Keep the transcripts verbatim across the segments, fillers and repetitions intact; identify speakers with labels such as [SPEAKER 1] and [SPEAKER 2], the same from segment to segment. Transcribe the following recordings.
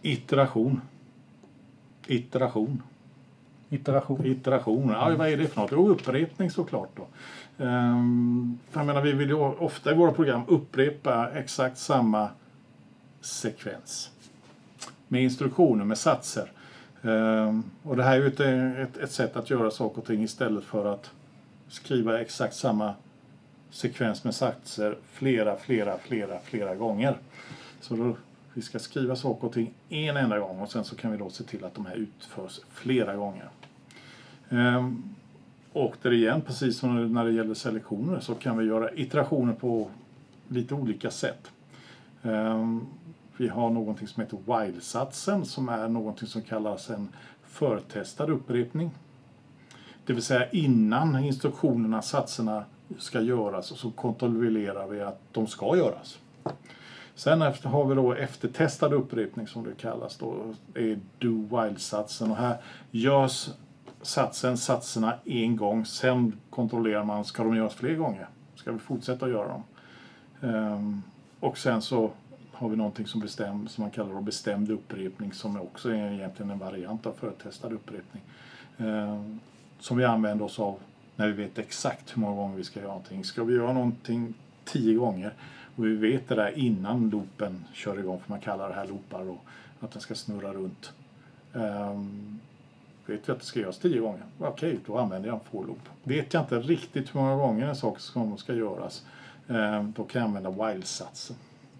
[SPEAKER 1] Iteration. Iteration.
[SPEAKER 2] Iteration.
[SPEAKER 1] Iteration. Ja, vad är det för något? Jo, upprepning såklart då. Um, för jag menar, vi vill ju ofta i våra program upprepa exakt samma sekvens. Med instruktioner, med satser. Um, och det här är ju ett, ett, ett sätt att göra saker och ting istället för att skriva exakt samma sekvens med satser flera, flera, flera, flera gånger. Så då, vi ska skriva saker och ting en enda gång och sen så kan vi då se till att de här utförs flera gånger. Um, och där igen, precis som när det gäller selektioner, så kan vi göra iterationer på lite olika sätt. Um, vi har någonting som heter while-satsen, som är någonting som kallas en förtestad upprepning. Det vill säga innan instruktionerna, satserna ska göras, och så kontrollerar vi att de ska göras. Sen efter har vi då eftertestad upprepning som det kallas då, är do-while-satsen, och här görs satsen, satserna en gång, sen kontrollerar man, ska de göras fler gånger? Ska vi fortsätta att göra dem? Um, och sen så har vi någonting som, bestäm, som man kallar då bestämd upprepning, som också är egentligen en variant av förtestad upprepning. Um, som vi använder oss av när vi vet exakt hur många gånger vi ska göra någonting. Ska vi göra någonting tio gånger och vi vet det där innan loopen kör igång, för man kallar det här loopar, och att den ska snurra runt. Um, vet vi att det ska göras tio gånger? Okej, okay, då använder jag en for loop. Vet jag inte riktigt hur många gånger en sak ska göras, um, då kan jag använda while-satsen.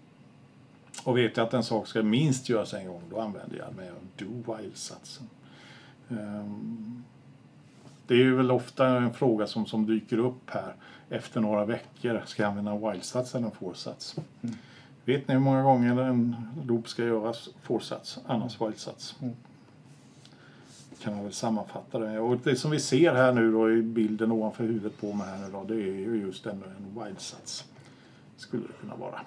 [SPEAKER 1] Och vet jag att en sak ska minst göras en gång, då använder jag med do-while-satsen. Um, Det är ju väl ofta en fråga som, som dyker upp här efter några veckor. Ska jag använda en while-sats eller en for-sats? Mm. Vet ni hur många gånger en loop ska göras for-sats, annars while-sats? Mm. Kan man väl sammanfatta det. Och det som vi ser här nu då i bilden ovanför huvudet på mig här nu då, det är ju just en, en while-sats. Skulle det kunna vara.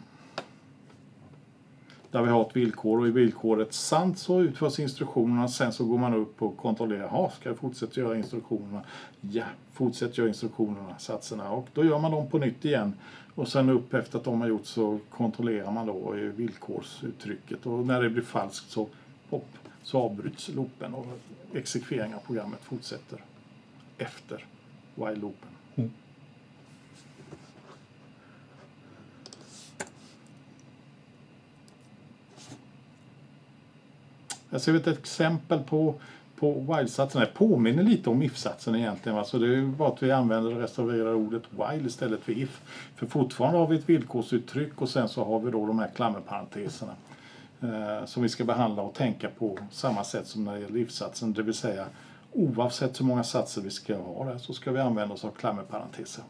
[SPEAKER 1] Där vi har ett villkor, och i villkoret sant så utförs instruktionerna, sen så går man upp och kontrollerar, ja, ska jag fortsätta göra instruktionerna? Ja, fortsätt göra instruktionerna, satserna, och då gör man dem på nytt igen, och sen upp efter att de har gjort så kontrollerar man då i villkorsuttrycket, och när det blir falskt så, hopp, så avbryts loopen och exekvering av programmet fortsätter efter while-loopen. Mm. Jag ser ett exempel på, på while-satsen. Det påminner lite om if-satsen egentligen. Va? Så det är ju bara att vi använder och restaurerar ordet while istället för if. För fortfarande har vi ett villkorsuttryck, och sen så har vi då de här klammerparenteserna. Eh, som vi ska behandla och tänka på samma sätt som när det gäller if-satsen. Det vill säga, oavsett hur många satser vi ska ha där, så ska vi använda oss av klammerparenteser.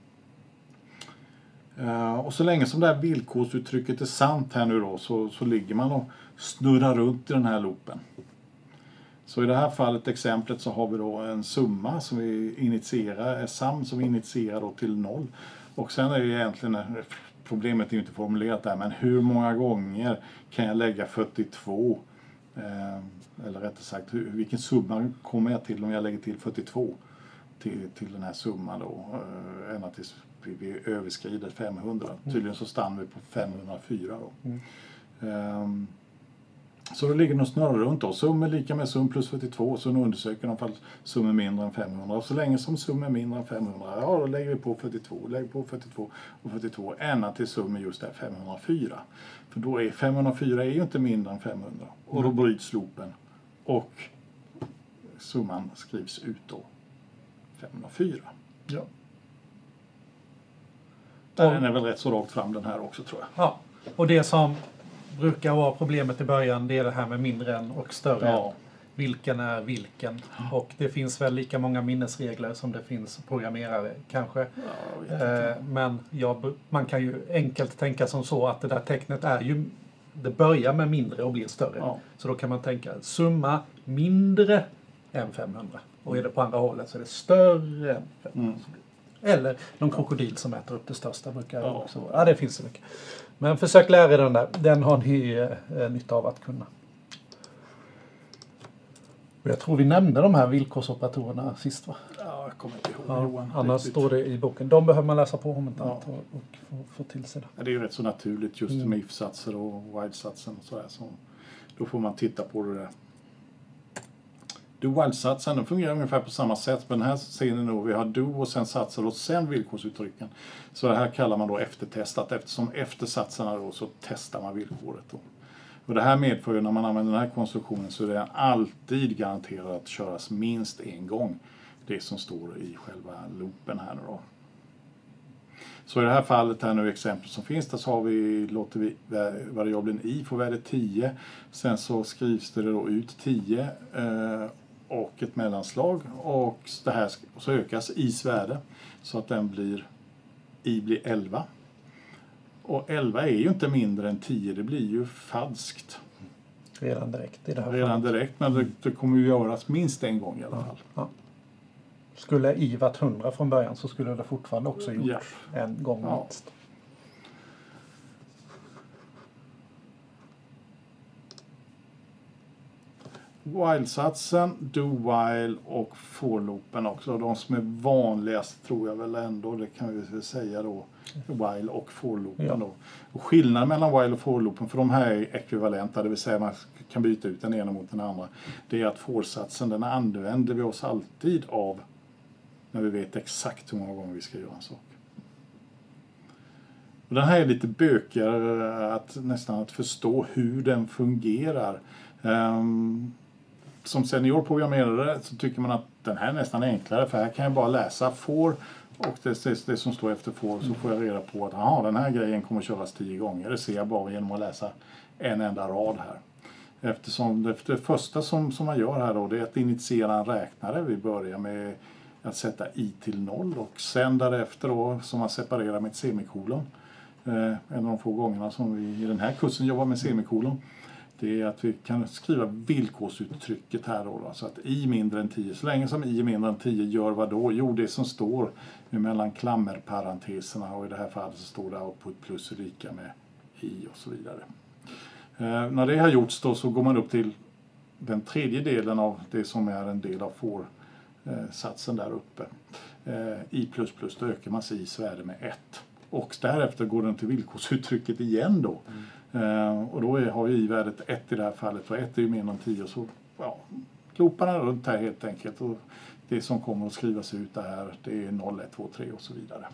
[SPEAKER 1] Uh, och så länge som det här villkorsuttrycket är sant här nu då, så, så ligger man och snurrar runt i den här loopen. Så i det här fallet, exemplet, så har vi då en summa som vi initierar, sum som vi initierar då till noll. Och sen är det egentligen, problemet är ju inte formulerat där, men hur många gånger kan jag lägga fyrtiotvå, eh, eller rättare sagt, hur, vilken summa kommer jag till om jag lägger till fyrtiotvå till, till den här summan då, eh, ända tills vi överskrider femhundra. Mm. Tydligen så stannar vi på femhundrafyra då. Mm. Um, så då ligger de snurrar runt då. Sum är lika med sum plus fyrtiotvå. Så nu undersöker de fall sum är mindre än femhundra. Och så länge som sum är mindre än femhundra, ja, då lägger vi på fyrtiotvå. Lägger på fyrtiotvå och fyrtiotvå. Ända till sum är just där femhundrafyra. För då är femhundrafyra är ju inte mindre än femhundra. Och då bryts loopen. Och summan skrivs ut då. femhundrafyra. Ja. Den är väl rätt så rakt fram den här också, tror jag.
[SPEAKER 2] Ja, och det som brukar vara problemet i början, det är det här med mindre än och större. Ja. Vilken är vilken? Ja. Och det finns väl lika många minnesregler som det finns programmerare kanske. Ja, eh, men ja, man kan ju enkelt tänka som så att det där tecknet är ju, det börjar med mindre och blir större. Ja. Så då kan man tänka summa mindre än femhundra. Och är det på andra hållet så är det större än femhundra. Mm. Eller någon krokodil som äter upp det största brukar ja. också vara. Ja, det finns så mycket. Men försök lära er den där. Den har ni eh, nytta av att kunna. Och jag tror vi nämnde de här villkorsoperatorer sist, va?
[SPEAKER 1] Ja, jag kommer inte ihåg.
[SPEAKER 2] Ja,
[SPEAKER 1] Johan,
[SPEAKER 2] annars står det i boken. De behöver man läsa på om inte annat, ja. och, och få, få till sig det.
[SPEAKER 1] Ja, det är ju rätt så naturligt just mm. med if-satser och while-satsen och sådär som, Då får man titta på det där. Do-while-satsen, den fungerar ungefär på samma sätt. Men här ser ni nog, vi har do och sen satser och sen villkorsuttrycken. Så det här kallar man då eftertestat. Eftersom efter satserna då så testar man villkoret då. Och det här medför ju när man använder den här konstruktionen så är det alltid garanterat att köras minst en gång. Det som står i själva loopen här nu då. Så i det här fallet här nu exempel som finns där så har vi, låter vi variabeln i få värde tio. Sen så skrivs det då ut tio eh, och ett mellanslag och det här så ökas i's värde så att den blir i blir elva. Och elva är ju inte mindre än tio, det blir ju falskt.
[SPEAKER 2] Redan direkt i det här
[SPEAKER 1] Redan
[SPEAKER 2] fallet.
[SPEAKER 1] direkt, men det, det kommer ju göras minst en gång i alla fall.
[SPEAKER 2] Ja. Skulle i varit hundra från början så skulle det fortfarande också gjorts
[SPEAKER 1] Ja.
[SPEAKER 2] en gång
[SPEAKER 1] Ja.
[SPEAKER 2] minst.
[SPEAKER 1] While-satsen, do-while och for-loopen också. De som är vanligast tror jag väl ändå, det kan vi väl säga då, while och for-loopen
[SPEAKER 2] Ja.
[SPEAKER 1] då. Och skillnaden mellan while och for-loopen, för de här är ekvivalenta, det vill säga man kan byta ut den ena mot den andra. Det är att for-satsen, den använder vi oss alltid av när vi vet exakt hur många gånger vi ska göra en sak. Och den här är lite bökigare att nästan att förstå hur den fungerar. Um, som seniorprogrammerare så tycker man att den här är nästan enklare, för här kan jag bara läsa for och det, det, det som står efter for, så får jag reda på att aha, den här grejen kommer att köras tio gånger. Det ser jag bara genom att läsa en enda rad här. Eftersom det, det första som, som man gör här då, det är att initiera en räknare. Vi börjar med att sätta i till noll och sen därefter då som man separerar med ett semikolon. Eh, en av de få gångerna som vi i den här kursen jobbar med semikolon. Det är att vi kan skriva villkorsuttrycket här då, då. Så att i mindre än tio. Så länge som i mindre än tio gör vad då? Jo, det som står mellan klammerparenteserna och i det här fallet så står det output plus lika med i och så vidare. Eh, när det har gjorts då så går man upp till den tredje delen av det som är en del av for-satsen där uppe. Eh, i plus plus, då ökar man i's värde med ett. Och därefter går den till villkorsuttrycket igen då. Mm. Uh, och då är, har ju i-värdet ett i det här fallet, och ett är ju mer än tio, så ja, loopar den runt här helt enkelt, och det som kommer att skrivas ut det här, det är noll, ett, två, tre och så vidare.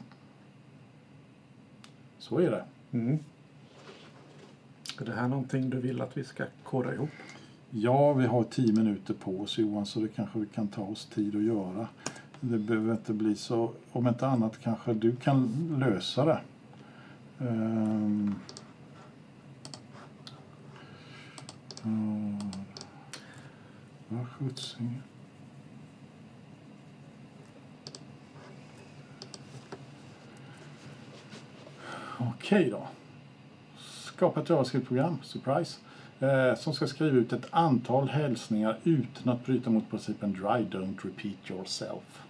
[SPEAKER 1] Så är det.
[SPEAKER 2] Mm. Är det här någonting du vill att vi ska koda ihop?
[SPEAKER 1] Ja, vi har tio minuter på oss Johan, så det kanske vi kan ta oss tid att göra. Det behöver inte bli så, om inte annat kanske du kan lösa det. Um, Mm. Vad skjutsing. Okej då. Skapa ett JavaScript-program, surprise, eh, som ska skriva ut ett antal hälsningar utan att bryta mot principen dry, don't repeat yourself.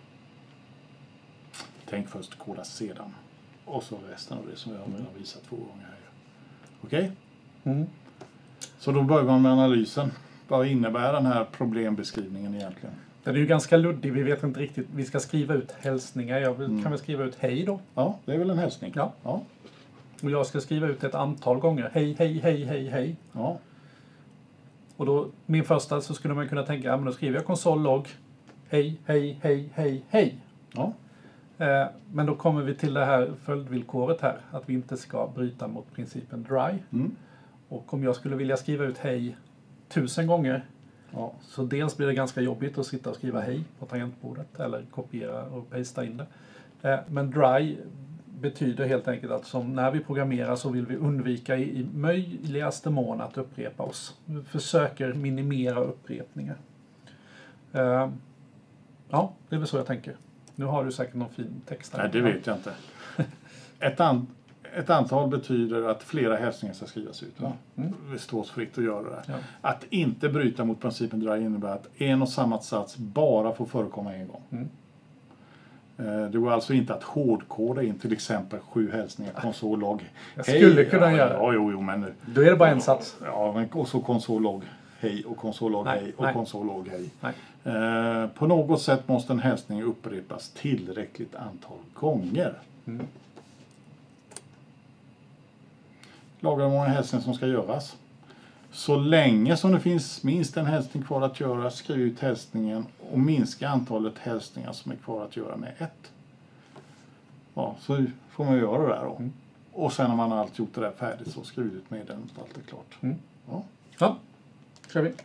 [SPEAKER 1] Tänk först, koda sedan. Och så resten av det som jag redan visat två gånger här. Okej? Okay?
[SPEAKER 2] Mm.
[SPEAKER 1] Så då börjar man med analysen. Vad innebär den här problembeskrivningen egentligen?
[SPEAKER 2] Den är ju ganska luddig, vi vet inte riktigt. Vi ska skriva ut hälsningar. Jag vill, mm. kan väl skriva ut hej då?
[SPEAKER 1] Ja, det är väl en hälsning.
[SPEAKER 2] Ja.
[SPEAKER 1] ja.
[SPEAKER 2] Och jag ska skriva ut ett antal gånger. Hej, hej, hej, hej, hej.
[SPEAKER 1] Ja.
[SPEAKER 2] Och då, min första så skulle man kunna tänka, ja men då skriver jag konsol-logg. Hej, hej, hej, hej, hej.
[SPEAKER 1] Ja.
[SPEAKER 2] Eh, men då kommer vi till det här följdvillkoret här. Att vi inte ska bryta mot principen dry.
[SPEAKER 1] Mm.
[SPEAKER 2] Och om jag skulle vilja skriva ut hej tusen gånger, ja, så dels blir det ganska jobbigt att sitta och skriva hej på tangentbordet eller kopiera och pasta in det. Eh, men dry betyder helt enkelt att som när vi programmerar så vill vi undvika i, i möjligaste mån att upprepa oss. Vi försöker minimera upprepningar. Eh, ja, det är väl så jag tänker. Nu har du säkert någon fin text här.
[SPEAKER 1] Nej, det vet jag inte. Ett an- Ett antal betyder att flera hälsningar ska skrivas ut. Va? Mm. Det står oss fritt att göra det. Ja. Att inte bryta mot principen dry innebär att en och samma sats bara får förekomma en gång. Mm. Det går alltså inte att hårdkoda in till exempel sju hälsningar, konsol-logg.
[SPEAKER 2] Jag skulle kunna
[SPEAKER 1] ja,
[SPEAKER 2] göra.
[SPEAKER 1] Ja, jo, jo, men
[SPEAKER 2] då är det bara en sats.
[SPEAKER 1] Ja, men, och så konsol-logg hej och konsol-logg hej och konsol-logg hej.
[SPEAKER 2] Nej.
[SPEAKER 1] Eh, på något sätt måste en hälsning upprepas tillräckligt antal gånger. Mm. Lagra hur många hälsningar som ska göras. Så länge som det finns minst en hälsning kvar att göra, skriv ut hälsningen och minska antalet hälsningar som är kvar att göra med ett. Ja, så får man göra det där då. Mm. Och sen när man har allt gjort det där färdigt så skriv ut meddelandet allt är klart.
[SPEAKER 2] Mm.
[SPEAKER 1] Ja.
[SPEAKER 2] Ja, kör vi.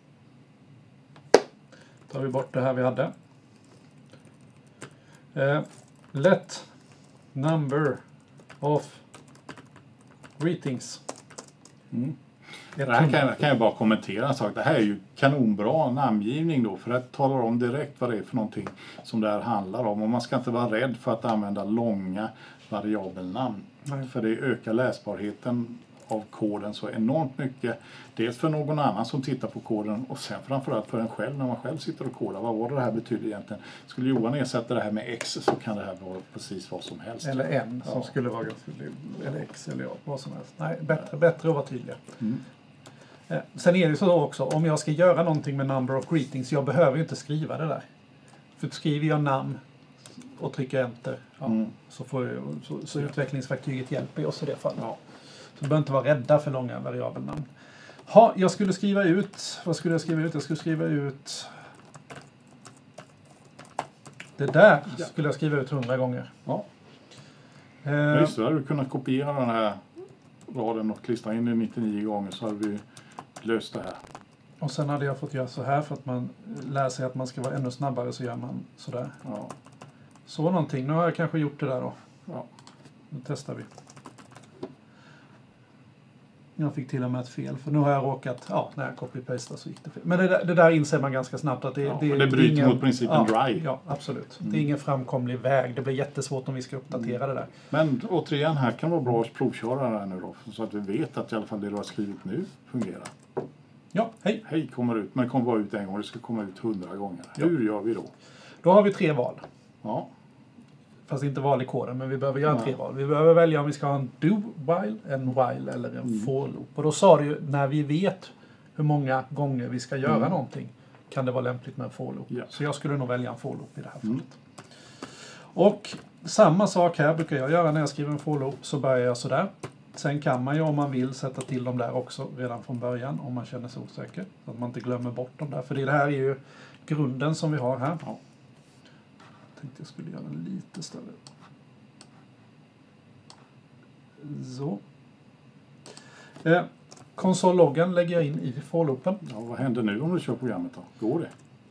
[SPEAKER 2] Tar vi bort det här vi hade. Uh, let number of greetings.
[SPEAKER 1] Mm. Det här kan, kan jag bara kommentera en sak. Det här är ju kanonbra namngivning då. För det talar om direkt vad det är för någonting som det här handlar om. Och man ska inte vara rädd för att använda långa variabelnamn. Nej. För det ökar läsbarheten av koden så enormt mycket. Dels för någon annan som tittar på koden och sen framförallt för en själv när man själv sitter och kodar. Vad var det här betyder egentligen? Skulle Johan ersätta det här med X så kan det här vara precis vad som helst.
[SPEAKER 2] Eller en som ja. skulle vara eller X eller ja, vad som helst. Nej, bättre, bättre att vara tydlig. Mm. Eh, sen är det så också, om jag ska göra någonting med number of greetings, jag behöver ju inte skriva det där. För skriver jag namn och trycker enter ja, mm. så får jag, så, så utvecklingsverktyget hjälper oss i det fallet. Ja. Så du behöver inte vara rädda för långa variabelnamn. Ha, jag skulle skriva ut, vad skulle jag skriva ut? Jag skulle skriva ut det där ja. skulle jag skriva ut hundra gånger.
[SPEAKER 1] Ja. Eh, Just det, hade du kunnat kopiera den här raden och klistra in den nittionio gånger så hade vi löst det här.
[SPEAKER 2] Och sen hade jag fått göra så här för att man lär sig att man ska vara ännu snabbare så gör man sådär.
[SPEAKER 1] Ja.
[SPEAKER 2] Så någonting, nu har jag kanske gjort det där då.
[SPEAKER 1] Ja.
[SPEAKER 2] Nu testar vi. Jag fick till och med ett fel, för nu har jag råkat, ja, när jag copy-pastar så gick det fel. Men det där, det där inser man ganska snabbt att det,
[SPEAKER 1] ja,
[SPEAKER 2] det,
[SPEAKER 1] det bryter ingen, mot principen
[SPEAKER 2] ja,
[SPEAKER 1] dry.
[SPEAKER 2] Ja, absolut. Mm. Det är ingen framkomlig väg. Det blir jättesvårt om vi ska uppdatera mm. det där.
[SPEAKER 1] Men återigen, här kan det vara bra att provköra det här nu då, så att vi vet att i alla fall det du har skrivit nu fungerar.
[SPEAKER 2] Ja, hej.
[SPEAKER 1] Hej kommer ut, men det kommer bara ut en gång, det ska komma ut hundra gånger. Ja. Hur gör vi då?
[SPEAKER 2] Då har vi tre val.
[SPEAKER 1] Ja.
[SPEAKER 2] Fast inte val i koden, men vi behöver göra ja. tre val. Vi behöver välja om vi ska ha en do-while, en while eller en mm. for-loop. Och då sa du ju, när vi vet hur många gånger vi ska göra mm. någonting kan det vara lämpligt med en for-loop. Ja. Så jag skulle nog välja en for-loop i det här fallet. Mm. Och samma sak här brukar jag göra när jag skriver en for-loop, så börjar jag sådär. Sen kan man ju om man vill sätta till dem där också redan från början om man känner sig osäker. Så att man inte glömmer bort dem där. För det här är ju grunden som vi har här. Ja. Jag tänkte jag skulle göra den lite större. Så. Eh, konsolloggen lägger jag in i for-loopen.
[SPEAKER 1] Ja, vad händer nu om du kör programmet då? Går det?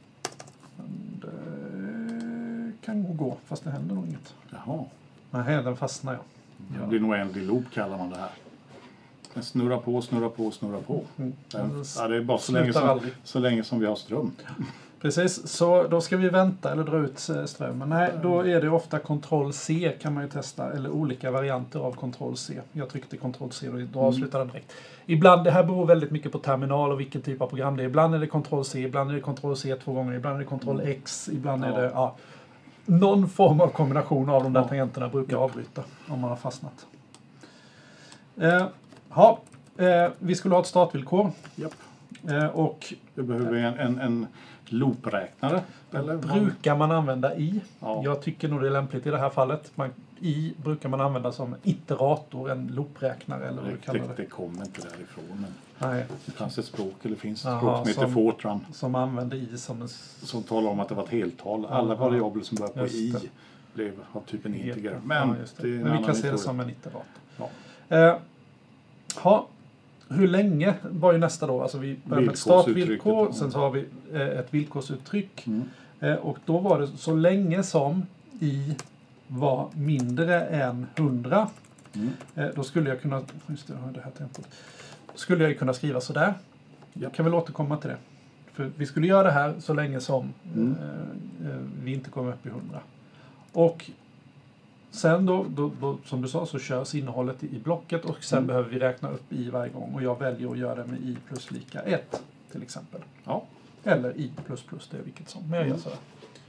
[SPEAKER 2] Det kan gå, fast det händer nog inget.
[SPEAKER 1] Jaha.
[SPEAKER 2] Nej, den fastnar jag.
[SPEAKER 1] Ja. Det blir nog en loop kallar man det här. Den snurrar på, snurrar på, snurrar på. Mm. Den, ja, det är bara så länge, som, så länge som vi har ström.
[SPEAKER 2] Precis, så då ska vi vänta eller dra ut strömmen. Nej, då är det ofta kontroll C kan man ju testa. Eller olika varianter av kontroll C. Jag tryckte kontroll C och då avslutar den direkt. Ibland, det här beror väldigt mycket på terminal och vilken typ av program det är. Ibland är det kontroll C, ibland är det kontroll C två gånger, ibland är det kontroll X, ibland är det... Ja, någon form av kombination av de där ja. tangenterna brukar ja. avbryta om man har fastnat. Eh, ja, eh, vi skulle ha ett startvillkor.
[SPEAKER 1] Japp.
[SPEAKER 2] Eh, och
[SPEAKER 1] vi behöver en, en, en loopräknare. Eller
[SPEAKER 2] brukar man använda i.
[SPEAKER 1] Ja.
[SPEAKER 2] Jag tycker nog det är lämpligt i det här fallet. Man, i brukar man använda som iterator, en loopräknare. Eller vad
[SPEAKER 1] det, det, det kommer inte därifrån. Men
[SPEAKER 2] nej.
[SPEAKER 1] Det fanns ett språk, eller finns ett
[SPEAKER 2] Aha,
[SPEAKER 1] språk som heter
[SPEAKER 2] som,
[SPEAKER 1] Fortran.
[SPEAKER 2] Som använder i som en...
[SPEAKER 1] Som talar om att det var ett heltal. Alla Aha. variabler som börjar på i blev av typen integer. Men,
[SPEAKER 2] ja, det. Det Men vi kan se det som en iterator.
[SPEAKER 1] Ja.
[SPEAKER 2] Eh, ha, hur länge var ju nästa då? Alltså vi började med ett startvillkor, sen så har vi eh, ett villkorsuttryck. Mm. Eh, och då var det så länge som i var mindre än hundra. Mm. Eh, då skulle jag kunna, just det, det här tempot. Skulle jag kunna skriva så där. Jag kan väl återkomma till det. För vi skulle göra det här så länge som mm. eh, vi inte kommer upp i hundra. Och sen då, då, då, som du sa, så körs innehållet i blocket och sen mm. behöver vi räkna upp i varje gång. Och jag väljer att göra det med i plus lika ett till exempel.
[SPEAKER 1] Ja.
[SPEAKER 2] Eller i plus plus, det är vilket som. Men jag gör sådär.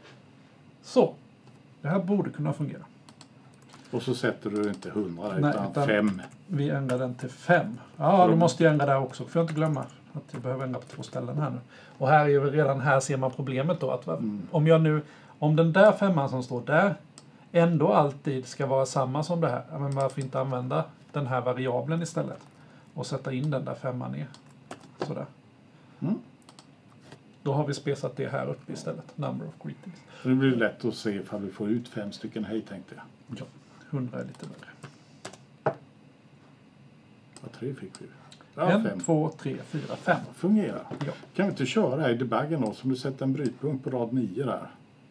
[SPEAKER 2] Så, det här borde kunna fungera.
[SPEAKER 1] Och så sätter du inte hundra Nej, utan, utan fem.
[SPEAKER 2] Vi ändrar den till fem. Ja, då måste jag ändra där också. För jag inte glömma att jag behöver ändra på två ställen här nu. Och här är ju redan här ser man problemet då. Att mm. om jag nu, om den där femman som står där ändå alltid ska vara samma som det här. Men varför inte använda den här variablen istället? Och sätta in den där femman i. Sådär.
[SPEAKER 1] Mm.
[SPEAKER 2] Då har vi spesat det här uppe istället. Number of greetings.
[SPEAKER 1] Så det blir lätt att se ifall vi får ut fem stycken hej, tänkte jag.
[SPEAKER 2] Ja, hundra är lite värre.
[SPEAKER 1] Ja, tre fick vi. Ja,
[SPEAKER 2] en,
[SPEAKER 1] fem.
[SPEAKER 2] två, tre, fyra, fem.
[SPEAKER 1] Fungerar.
[SPEAKER 2] Ja.
[SPEAKER 1] Kan vi inte köra här i debuggen då, som du sätter en brytpunkt på rad nio där?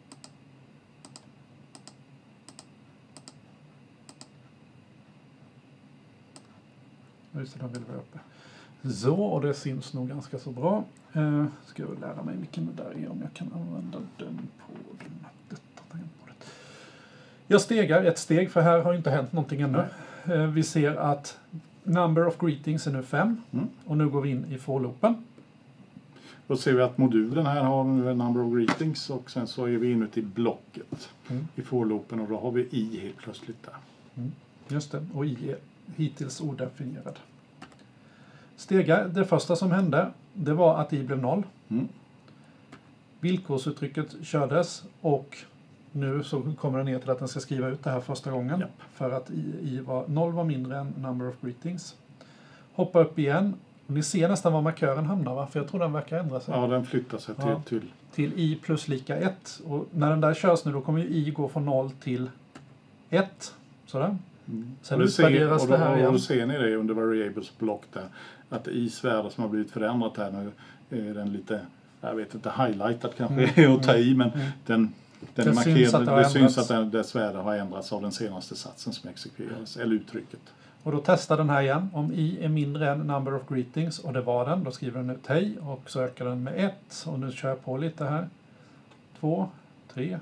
[SPEAKER 2] Just det, den vill vara uppe. Så, och det syns nog ganska så bra. Uh, ska jag lära mig vilken det där är, om jag kan använda den på den detta tangentbordet. Jag stegar ett steg, för här har inte hänt någonting ännu. Uh, vi ser att number of greetings är nu fem.
[SPEAKER 1] Mm.
[SPEAKER 2] Och nu går vi in i for-loopen.
[SPEAKER 1] Då ser vi att modulen här har nu number of greetings, och sen så är vi inuti blocket
[SPEAKER 2] Mm.
[SPEAKER 1] i for-loopen, och då har vi i helt plötsligt där.
[SPEAKER 2] Mm. Just det, och i är hittills odefinierad. Stegar, det första som hände, det var att i blev noll.
[SPEAKER 1] Mm.
[SPEAKER 2] Villkorsuttrycket kördes, och nu så kommer den ner till att den ska skriva ut det här första gången.
[SPEAKER 1] Ja.
[SPEAKER 2] För att i, i var, noll var mindre än number of greetings. Hoppa upp igen. Och ni ser nästan var markören hamnar, va? För jag tror den verkar ändra sig.
[SPEAKER 1] Ja, den flyttar sig till,
[SPEAKER 2] Ja.
[SPEAKER 1] till.
[SPEAKER 2] Till i plus lika ett. Och när den där körs nu, då kommer ju i gå från noll till ett. Sådär.
[SPEAKER 1] Mm.
[SPEAKER 2] Sen
[SPEAKER 1] och, det ser,
[SPEAKER 2] utvärderas
[SPEAKER 1] och, då,
[SPEAKER 2] det här
[SPEAKER 1] och
[SPEAKER 2] igen.
[SPEAKER 1] då ser ni det under variables block där, att is värde som har blivit förändrat här nu är den lite, jag vet inte, highlightad kanske
[SPEAKER 2] Mm.
[SPEAKER 1] är att ta i, men
[SPEAKER 2] Mm.
[SPEAKER 1] den, den
[SPEAKER 2] Det
[SPEAKER 1] är
[SPEAKER 2] syns att
[SPEAKER 1] markerad,
[SPEAKER 2] det har
[SPEAKER 1] det syns
[SPEAKER 2] ändrats.
[SPEAKER 1] att den, dess värde har ändrats av den senaste satsen som exekveras, eller uttrycket.
[SPEAKER 2] Och då testar den här igen. Om i är mindre än number of greetings, och det var den, då skriver den ut hej och så ökar den med ett. Och nu kör jag på lite här. Två, tre,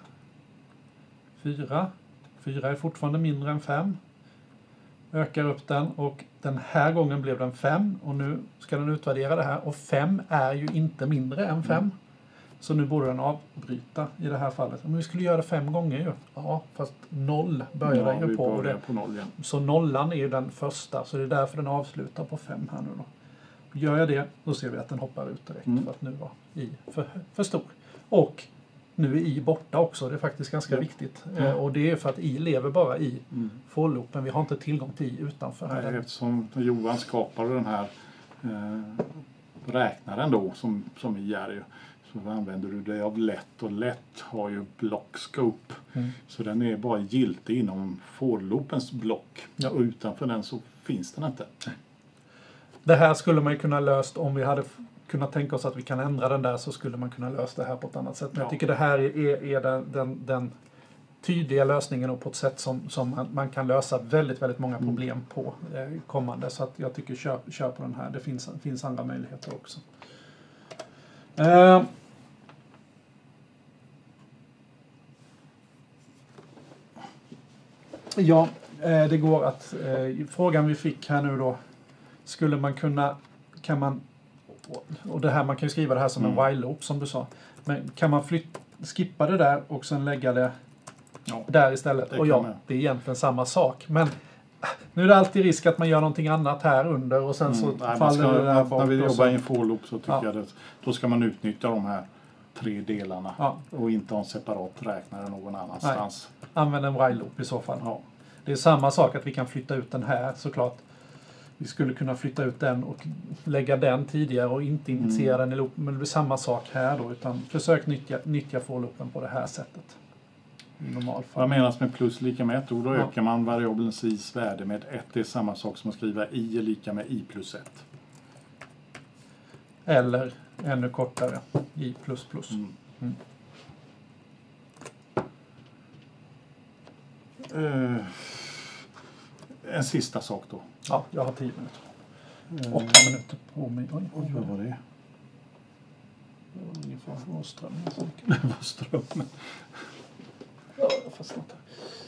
[SPEAKER 2] fyra. Fyra är fortfarande mindre än fem. Ökar upp den, och den här gången blev den fem. Och nu ska den utvärdera det här. Och fem är ju inte mindre än fem.
[SPEAKER 1] Mm.
[SPEAKER 2] Så nu borde den avbryta i det här fallet. Men vi skulle göra det fem gånger ju. Ja, fast noll börjar den
[SPEAKER 1] Ja,
[SPEAKER 2] ju
[SPEAKER 1] vi
[SPEAKER 2] på. Och
[SPEAKER 1] börjar
[SPEAKER 2] det,
[SPEAKER 1] på noll igen.
[SPEAKER 2] så nollan är ju den första, så det är därför den avslutar på fem här nu då. Gör jag det, då ser vi att den hoppar ut direkt
[SPEAKER 1] Mm.
[SPEAKER 2] för att nu var i för, för stor. Och nu är i borta också, det är faktiskt ganska
[SPEAKER 1] Ja.
[SPEAKER 2] viktigt.
[SPEAKER 1] Ja.
[SPEAKER 2] Eh, och det är för att i lever bara i
[SPEAKER 1] Mm.
[SPEAKER 2] for-loopen, vi har inte tillgång till i utanför.
[SPEAKER 1] Nej,
[SPEAKER 2] här.
[SPEAKER 1] eftersom Johan skapade den här eh, räknaren då, som, som i är ju, så använder du det av lätt, och lätt har ju block scope.
[SPEAKER 2] Mm.
[SPEAKER 1] Så den är bara giltig inom for-loopens block.
[SPEAKER 2] Ja.
[SPEAKER 1] Och utanför den så finns den inte.
[SPEAKER 2] Det här skulle man ju kunna löst om vi hade f- kunnat tänka oss att vi kan ändra den där, så skulle man kunna lösa det här på ett annat sätt. Men
[SPEAKER 1] Ja.
[SPEAKER 2] jag tycker det här är, är, är den, den, den tydliga lösningen, och på ett sätt som, som man, man kan lösa väldigt, väldigt många problem på eh, kommande. Så att jag tycker kör, kör på den här. Det finns, finns andra möjligheter också. Eh, ja, eh, det går att... Eh, frågan vi fick här nu då. Skulle man kunna... Kan man... Och det här, man kan ju skriva det här som
[SPEAKER 1] Mm.
[SPEAKER 2] en while-loop som du sa. Men kan man flytta, skippa det där och sen lägga det
[SPEAKER 1] Ja.
[SPEAKER 2] där istället?
[SPEAKER 1] Det
[SPEAKER 2] Och
[SPEAKER 1] kan
[SPEAKER 2] ja,
[SPEAKER 1] man.
[SPEAKER 2] det är egentligen samma sak. Men nu är det alltid risk att man gör någonting annat här under och sen så
[SPEAKER 1] Mm. Nej, man
[SPEAKER 2] faller
[SPEAKER 1] ska,
[SPEAKER 2] det där bort.
[SPEAKER 1] när vi
[SPEAKER 2] och
[SPEAKER 1] jobbar
[SPEAKER 2] så-
[SPEAKER 1] i en for-loop så tycker
[SPEAKER 2] Ja.
[SPEAKER 1] jag att då ska man utnyttja de här tre delarna.
[SPEAKER 2] Ja,
[SPEAKER 1] Och inte ha en separat räknare någon annanstans.
[SPEAKER 2] använd en while-loop i så fall.
[SPEAKER 1] Ja.
[SPEAKER 2] Det är samma sak att vi kan flytta ut den här såklart. Vi skulle kunna flytta ut den och lägga den tidigare och inte initiera
[SPEAKER 1] Mm.
[SPEAKER 2] den i loop. Men det blir samma sak här då. Utan försök nyttja, nyttja for-loopen på det här sättet. I normalfall.
[SPEAKER 1] Vad menas med plus lika med ett? Då
[SPEAKER 2] Ja.
[SPEAKER 1] ökar man variabelns i's värde med ett. Det är samma sak som att skriva i är lika med i plus ett.
[SPEAKER 2] Eller ännu kortare. I plus plus.
[SPEAKER 1] Mm.
[SPEAKER 2] Mm.
[SPEAKER 1] Eh, en sista sak då.
[SPEAKER 2] Ja, jag har tio minuter.
[SPEAKER 1] Eh,
[SPEAKER 2] Åtta minuter på mig. Oj, oj,
[SPEAKER 1] Oj, vad
[SPEAKER 2] oj.
[SPEAKER 1] var det?
[SPEAKER 2] Det var ungefär vår ström.
[SPEAKER 1] Det var strömmen.
[SPEAKER 2] Ja, jag har fastnat här.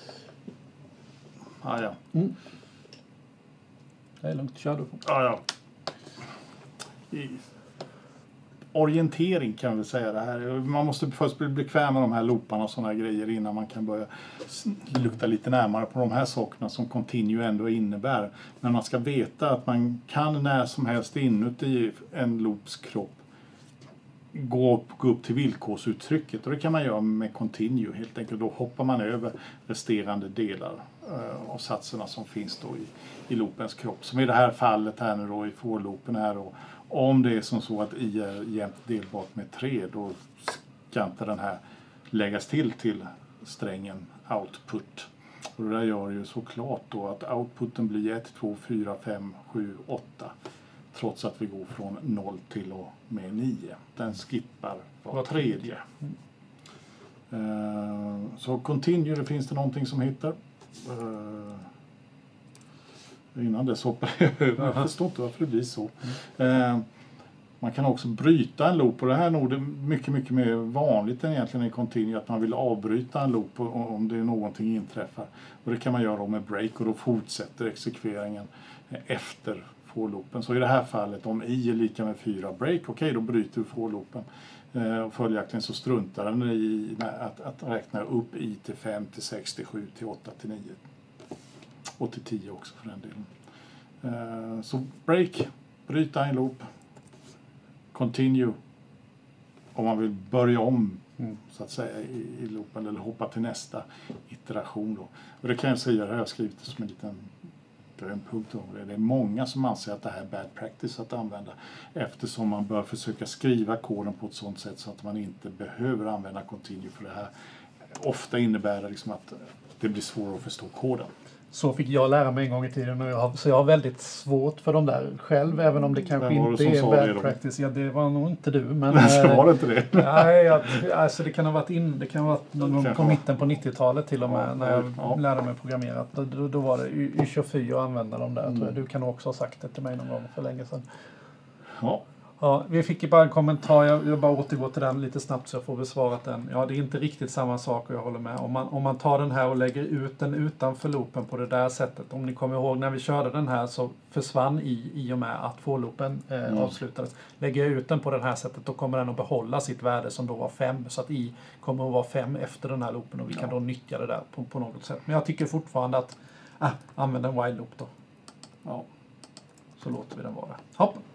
[SPEAKER 1] Ah, ja.
[SPEAKER 2] Mm. Det är lugnt, kör du på.
[SPEAKER 1] Ah, ja. I orientering kan vi säga det här. Man måste först bli bekväm med de här looparna och sådana grejer innan man kan börja s- lukta lite närmare på de här sakerna som continue ändå innebär. Men man ska veta att man kan när som helst inuti en loops kropp gå upp, gå upp till villkorsuttrycket, och det kan man göra med continue helt enkelt. Då hoppar man över resterande delar eh, av satserna som finns då i, i loopens kropp. Som i det här fallet här nu då i for-loopen här då. Om det är som så att i är jämnt delbart med tre, då ska inte den här läggas till till strängen output. Och det där gör ju såklart då att outputen blir ett, två, fyra, fem, sju, åtta. Trots att vi går från noll till och med nio. Den skippar var tredje. Uh, så continue, det finns det någonting som heter. Uh, innan det hoppar jag över. Jag förstår inte varför det blir så. Uh, man kan också bryta en loop, och det här är nog mycket, mycket mer vanligt än egentligen i continue, att man vill avbryta en loop om det är någonting inträffar. Och det kan man göra med break, och då fortsätter exekveringen efter for-loopen. Så i det här fallet, om i är lika med fyra break, okej okay, då bryter du for-loopen. Eh, och följaktligen så struntar den i att, att räkna upp i till fem, till sex, till sju, till åtta, till nio. Och till tio också för den delen. Eh, så break, bryta en loop. Continue, om man vill börja om mm. så att säga i, i loopen, eller hoppa till nästa iteration då. Och det kan jag säga, det har jag skrivit som en liten grön punkt om det. Det är många som anser att det här är bad practice att använda, eftersom man bör försöka skriva koden på ett sådant sätt så att man inte behöver använda continue, för det här ofta innebär det liksom att det blir svårare att förstå koden.
[SPEAKER 2] Så fick jag lära mig en gång i tiden, och jag har, så jag har väldigt svårt för de där själv, även om det kanske inte är bad practice. Ja, det var nog inte du. Men,
[SPEAKER 1] nej, var det inte det?
[SPEAKER 2] Nej, jag, alltså det kan ha varit in, det kan ha varit någon på mitten på nittiotalet till och med, ja, när jag ja. lärde mig programmera. Då, då, då var det Y tjugofyra att använda de där, mm. tror jag. Du kan också ha sagt det till mig någon gång för länge sedan.
[SPEAKER 1] Ja.
[SPEAKER 2] Ja, vi fick ju bara en kommentar, jag, jag bara återgår till den lite snabbt så jag får besvarat den. Ja, det är inte riktigt samma sak, och jag håller med. Om man, om man tar den här och lägger ut den utanför loopen på det där sättet. Om ni kommer ihåg när vi körde den här så försvann i, i och med att for-loopen eh, mm. avslutades. Lägger jag ut den på det här sättet, då kommer den att behålla sitt värde som då var fem. Så att i kommer att vara fem efter den här loopen, och vi ja. kan då nyttja det där på, på något sätt. Men jag tycker fortfarande att äh, använda en while loop då.
[SPEAKER 1] Ja.
[SPEAKER 2] Så låter vi den vara. Hopp!